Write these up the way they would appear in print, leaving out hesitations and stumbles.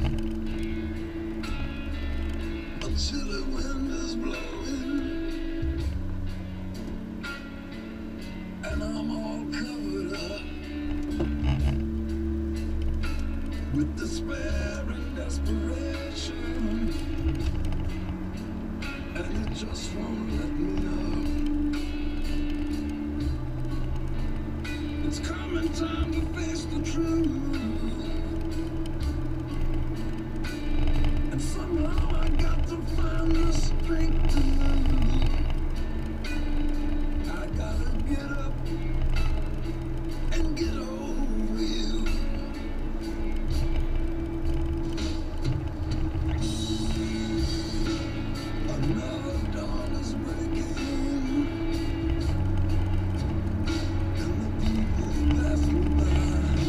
A chilly wind is blowing, and I'm all covered up with despair and desperation, and it just won't let me know. It's coming time to face the truth, and somehow I got to find the strength to move. I gotta get up and get over you. Another dawn is breaking, and the people pass me by,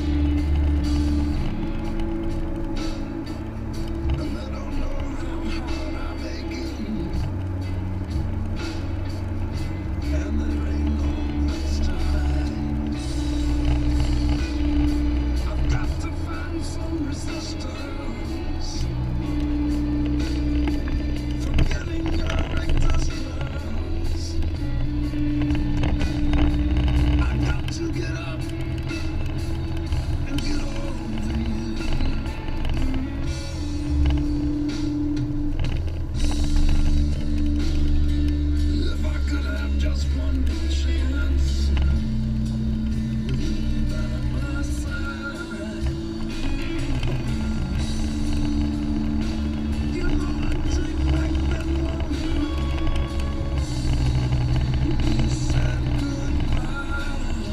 and they don't know how hard I'm aching, and there ain't no place to hide. I've got to find some resistance, forgetting your existence. I got to get up and get over you. If I could have just one good chance with you by my side, you know I'd take back that moment you said goodbye.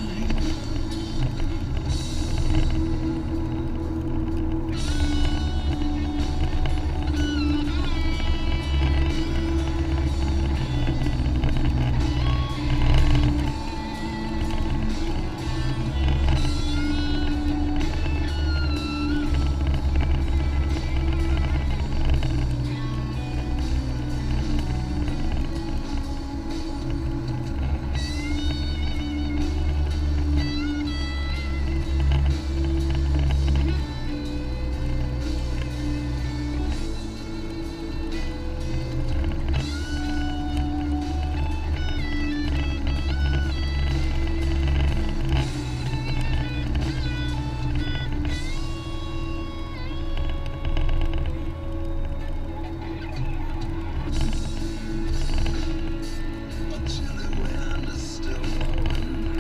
A chilly wind is still blowing,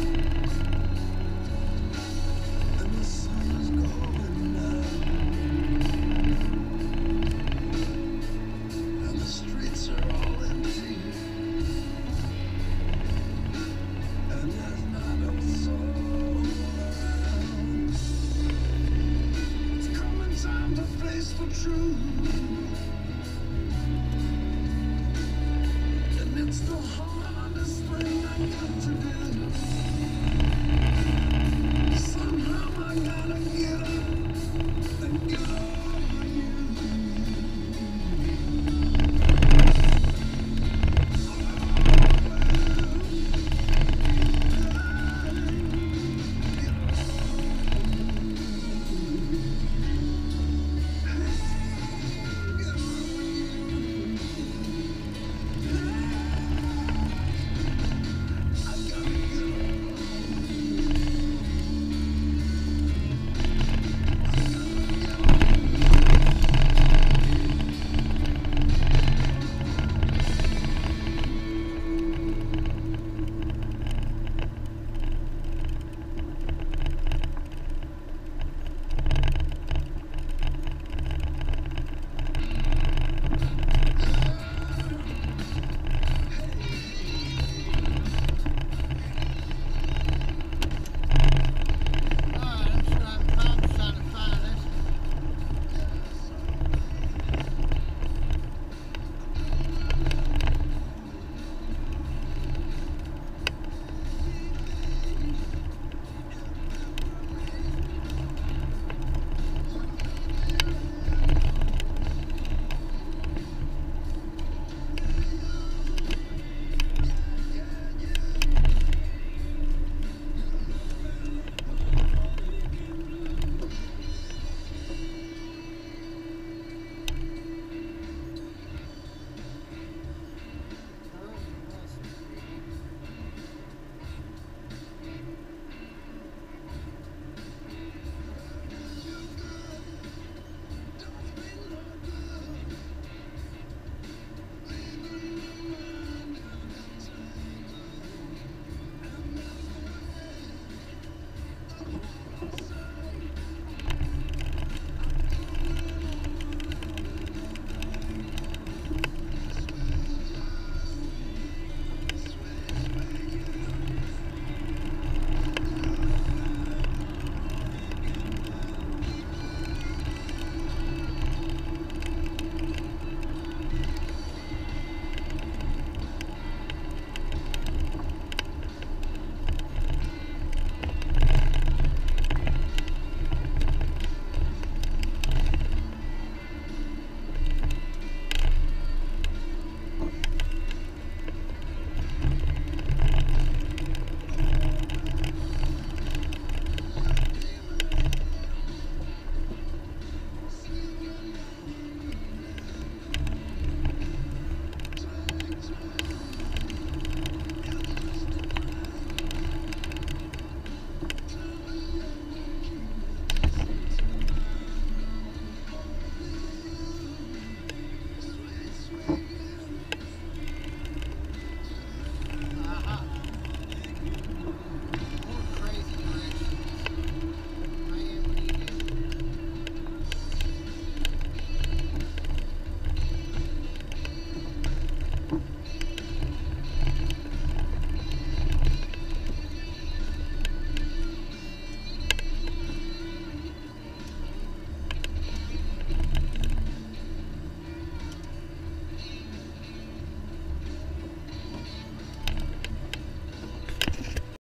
and the sun is going down, and the streets are all empty, and there's not a soul around. It's coming time to face the truth, and it's the hard